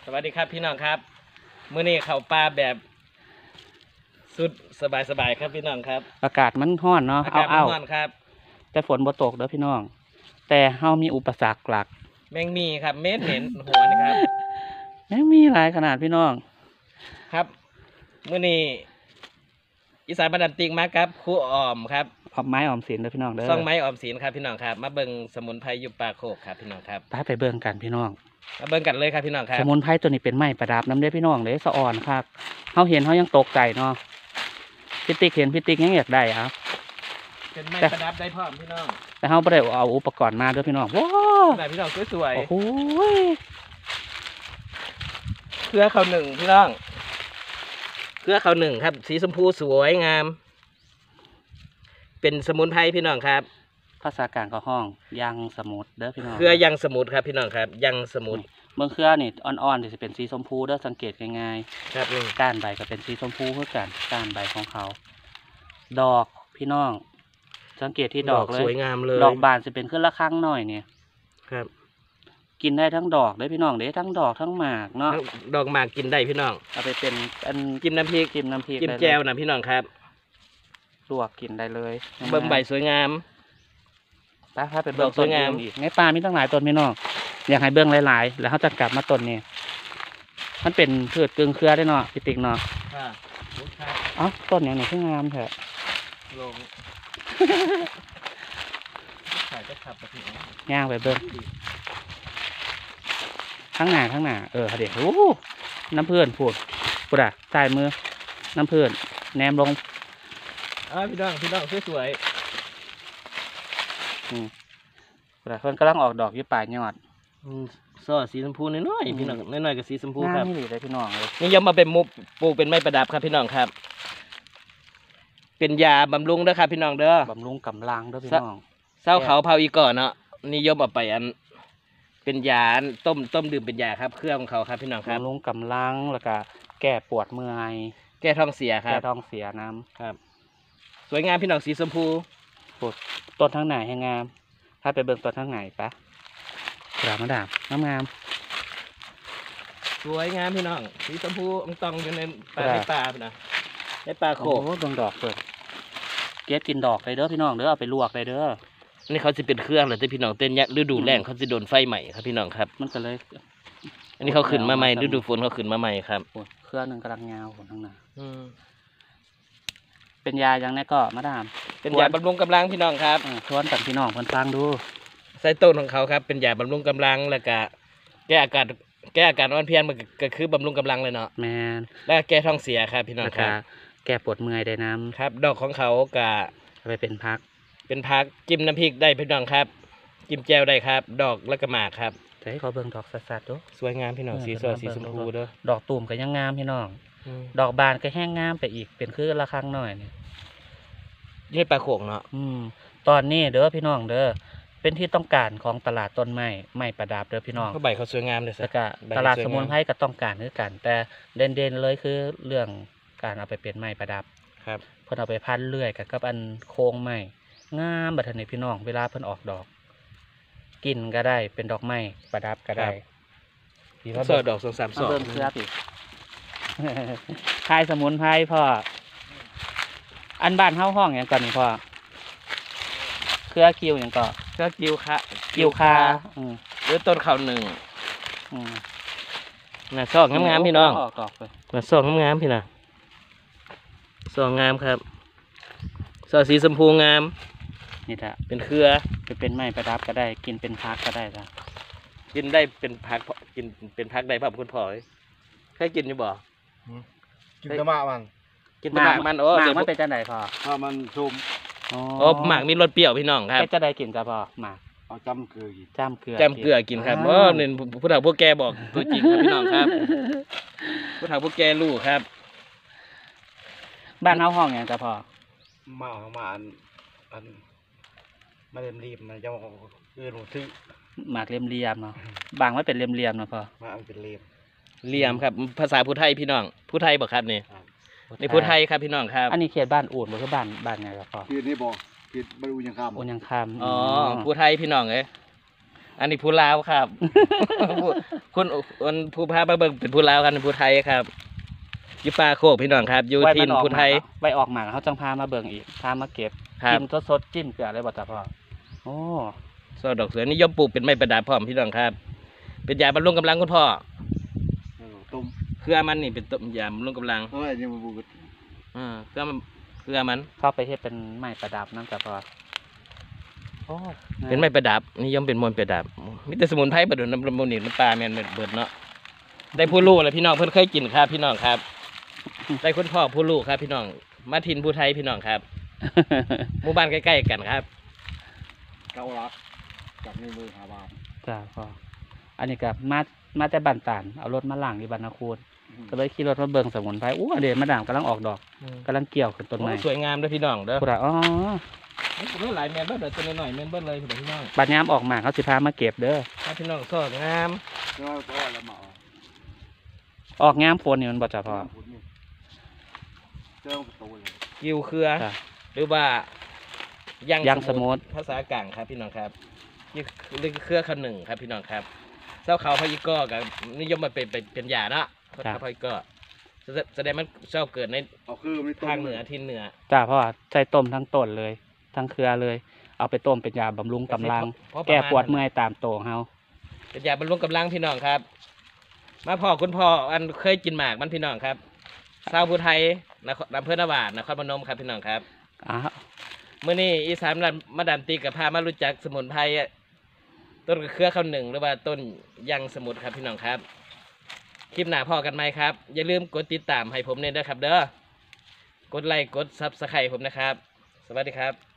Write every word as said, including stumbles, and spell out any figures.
วัสดีครับพี่น้องครับมื้อนี้เข้าป่าแบบสุดสบายๆครับพี่น้องครับอากาศมันร้อนเนาะอากาศมันร้อนครับแต่ฝนบ่ตกเด้อพี่น้องแต่เฮามีอุปสรรคหลักแมงมีครับเม็ดเหม็นหัวนะครับแมงมีหลายขนาดพี่น้องครับมื้อนี้อีสานบ้านดำติงมาครับครูอ้อมครับออมไม้ออมสินเด้อพี่น้องเด้อซ่องไม้ออมสินครับพี่น้องครับมาเบิ่งสมุนไพรอยู่ป่าโคกครับพี่น้องครับไปไปเบิ่งกันพี่น้องมาเบิ่งกันเลยครับพี่น้องครับสมุนไพรตัวนี้เป็นไม้ประดับน้ำเด้อพี่น้องเด้สะอ่อนครับเฮาเห็นเฮายังตกใจเนาะพี่ติ๊กเห็นพี่ติ๊กยังอยากได้ครับเป็นไม้ประดับได้พร้อมพี่น้องแต่เฮาบ่ได้เอาอุปกรณ์มาเด้อพี่น้องว้าวพี่น้องสวยๆโอ้โหเครือเขาหนึ่งพี่น้องเครือเขาหนึ่งครับสีชมพูสวยงามเป็นสมุนไพรพี่น้องครับภาษากลางก็ห้องยังสมุดเด้อพี่น้องเครือยังสมุดครับพี่น้องครับยังสมุดเมืองเครือนี่อ่อนๆจะเป็นสีชมพูเด้อสังเกตง่ายๆครับนี่ก้านใบก็เป็นสีชมพูเพื่อกันก้านใบของเขาดอกพี่น้องสังเกตที่ดอกเลยสวยงามเลยดอกบานจะเป็นขึ้นละครั้งหน่อยเนี่ยครับกินได้ทั้งดอกได้พี่น้องได้ทั้งดอกทั้งหมากเนาะดอกหมากกินได้พี่น้องเอาไปเป็นอันกินน้ำพริกกินน้ำพริกกินแจวนะพี่น้องครับลวกกินได้เลยเบิ่งใบสวยงามป้าพาเป็นดอกสวยงามอีกในป่ามีตั้งหลายต้นพี่น้องอยากให้เบิ่งหลายๆแล้วเขาจะกลับมาต้นนี้มันเป็นพืชกึ่งเครือได้เนาะพี่ติ๊กเนาะอ๋อต้นอย่างนี้คืองามแท้ลงขายจะขับไปถึงย่างไปเบิ่งทั้งหน้าทั้งหน้าเออเดี๋ยวโอ้น้ำเพื่อนพูดพูดอ่ะใส่มือน้ำเพื่อนแนมลงอ๋อพี่น้องพี่น้องสวยๆอืมพูดอ่ะคนกำลังออกดอกอยู่ปลายยอดซอสีชมพูน้อยๆพี่น้องน้อยๆกับสีชมพูครับนี่เลยพี่น้องเลยนี่ยังมาเป็นมุกปลูกเป็นไม้ประดับครับพี่น้องครับเป็นยาบำรุงเด้อครับพี่น้องเด้อบำรุงกำลังเด้อพี่น้องเศร้าเขาเผาอีก่อนเนาะนิยมเอาไปอันเป็นยาต้มต้มดื่มเป็นยาครับเครื่องของเขาครับพี่น้องครับบำรุงกำลังแล้วก็แก้ปวดเมื่อยแก้ท้องเสียครับแก้ท้องเสียน้ำครับสวยงามพี่น้องสีชมพูปวดต้นทั้งไหนให้งามถ้าไปเบิ่งต้นทั้งไหนปะกราบมาดามงามงามสวยงามพี่น้องสีชมพูองตองอยู่ในป่าในป่านะในป่าโขกดวงดอกเปิดเก็บกินดอกเลยเด้อพี่น้องเด้อเอาไปลวกเลยเด้อนี่เขาจะเป็นเครื่องเลยที่พี่น้องเต้นยักฤดูแล้งเขาจะโดนไฟใหม่ครับพี่น้องครับมันก็เลยอันนี้เขาขึ้นมาใหม่ฤดูฝนเขาขึ้นมาใหม่ครับเครื่องหนึ่งกำลังเงาของทั้งนั้นเป็นยาอย่างนี้ก็มาดามเป็นยาบำรุงกำลังพี่น้องครับชวนกับพี่น้องคนฟังดูใส่ต้นของเขาครับเป็นยาบำรุงกำลังแล้วก็แก้อาการแก้อาการอ่อนเพลียมันก็คือบำรุงกำลังเลยเนาะแมนแล้วแก้ท้องเสียครับพี่น้องครับแก้ปวดเมื่อยได้น้ำครับดอกของเขากะไปเป็นพักเป็นพักจิ้มน้ำพริกได้พี่น้องครับจิ้มแจ่วได้ครับดอกแล้วก็หมากครับจะให้เขาเบิ่งดอกสัดๆดูสวยงามพี่น้องสีสดสีชมพูเด้อดอกตุ่มก็ยังงามพี่น้องดอกบานก็แห้งงามไปอีกเป็นคือละครั้งหน่อยนี่นี่ปลาโขงเนาะอืมตอนนี้เด้อพี่น้องเด้อเป็นที่ต้องการของตลาดต้นไม้ไม้ประดับเด้อพี่น้องเขาใบเขาสวยงามเลยแล้วก็ตลาดสมุนไพรก็ต้องการคือกันแต่เด่นๆเลยคือเรื่องการเอาไปเป็นไม้ประดับครับเพิ่นเอาไปพันเลื่อยกับกับอันโค้งไม้งามบัดนี้พี่น้องเวลาเพิ่นออกดอกกินก็ได้เป็นดอกไม้ประดับก็ได้พี่ว่าดอกสองสามสองเบิ่งเสื้อพี่คายสมุนไพรพ่ออันบ้านเฮาห้องอย่างก่อนนี่พ่อเครือคิวอย่างก่อนเครือคิวค่ะคิวคาหรือต้นเขาหนึ่งน่ะซอกงามๆพี่น้องน่ะซอกงามๆพี่น่ะซอกงามครับซอกสีชมพูงามนี่แหละเป็นเครือไปเป็นไม้ประดับก็ได้กินเป็นพักก็ได้จ้ะกินได้เป็นพักกินเป็นพักได้พ่อคุณพ่อเคยกินอยู่บ่กินตะมะมันกินตะมะมันโอ้หมากมันเป็นจังไดพ่อถ้ามันชุ่มโอ้หมากมีรสเปรี้ยวพี่น้องครับจะได้กินจ้ะพ่อหมากเอาจำเกลือกินจำเกลือจำเกลือกินครับโอ้เนี่ยผู้เฒ่าผู้แก่บอกตัวจริงครับพี่น้องครับผู้เฒ่าผู้แก่รู้ครับบ้านเฮาห้องอย่างจ้ะพ่อมามาอันอันมาเรียมรีบมันจะเออหนูซื้อหมากเลี่ยมเลียมเนาะบางไม่เป็นเลี่ยมเลียมเนาะพ่อมาอันเป็นเลียมเลียมครับภาษาผู้ไทยพี่น้องผู้ไทยบอกครับนี่ในผู้ไทยครับพี่น้องครับอันนี้เขตบ้านอู่นหรือบ้านบ้านไงครับพ่อเขตนี้บอกเขตบ้านอู่ยังคำอู่ยังคำอ๋อผู้ไทยพี่น้องเอ้ยอันนี้ผู้ลาวครับ ผู้คุณคุณผู้พามาเบิ่งเป็นผู้ลาวกันเป็นผู้ไทยครับอยู่ป่าโคกพี่น้องครับอยู่ที่ผู้ไทยไว้ออกหมากเขาจังพามาเบิ่งอีกพามาเก็บครับจิ้มสดๆจิ้มเกลืออะไรบ่จ้ะพ่อโอ้ซอดอกเสือนิยมปลูกเป็นไม้ประดับพร้อมพี่น้องครับ เป็นยาบำรุงกำลังคุณพ่อเออต้มเครือมันนี่เป็นต้นยาบำรุงกำลังเฮ้ยยังมาบูดอ่าเครือมันเครือมันเข้าไปเฮ็ดเป็นไม้ประดับนั่นจ้ะพ่อโอ้เป็นไม้ประดับนิยมเป็นมวลประดับมีแต่สมุนไพรประดุจน้ำมันนี่น้ำปลาแมนเบิดเนาะได้ผู้ลูกเลยพี่น้องเพิ่นเคยกินครับพี่น้องครับ ได้คุณพ่อผู้ลูกครับพี่น้องมาทินผู้ไทยพี่น้องครับหมู่บ้านใกล้ๆกันครับเกาลักจากในมือหาบาทจ้ะพ่ออันนี้ก็มามาแต่บ้านตานเอารถมาล้างที่บ้านนาคูนก็เลยขี่รถมาเบิ่งสมุนไพรอู้อันเดมาด่างกำลังออกดอกกำลังเกี่ยวขึ้นต้นไม้โอ้สวยงามด้วยพี่น้องเด้อพุดาอ๋อนี่หลายแมนเบิดเลยตัวน้อยๆแมนเบิดเลยพี่น้องบัดยามออกหมากเขาสิพามาเก็บเด้อครับพี่น้องสวยงามก็ก็ละหมาออกงามฝนนี่มันบ่จ้ะพ่อเจ้าประตูเลยกิวเครือจ้ะหรือว่ายังยังสมุทรภาษากลางครับพี่น้องครับนี่คือเครือขนึงครับพี่น้องครับเจ้าเขาพยิกอกับนิยมมาเป็นเป็นเป็นยาเนาะเขาพยิกอแสแสดงมันเจ้าเกิดในเอาคือไม่ต้มทางเหนือทิศเหนือจ้ะพ่อใส่ต้มทั้งต้นเลย ทั้งเครือเลย เอาไปต้มเป็นยาบำรุงกำลังเพราะแก้ปวดประมาณเมื่อยตามโตเฮาเป็นยาบำรุงกำลังพี่น้องครับ มาพ่อคุณพ่ออันเคยกินหมากมันพี่น้องครับชาวภูไทยนครอำเภอนาวาดนครพนมครับพี่น้องครับอ้าวเมื่อนี้อีสานมาดามตีกับพามารู้จักสมุนไพรต้นเครือข้าวหนึ่งหรือว่าต้นยังสมุนครับพี่น้องครับคลิปหน้าพ่อกันไหมครับอย่าลืมกดติดตามให้ผมเนี่ยด้วยครับเด้อกดไลค์กดซับสไครต์ผมนะครับ สวัสดีครับ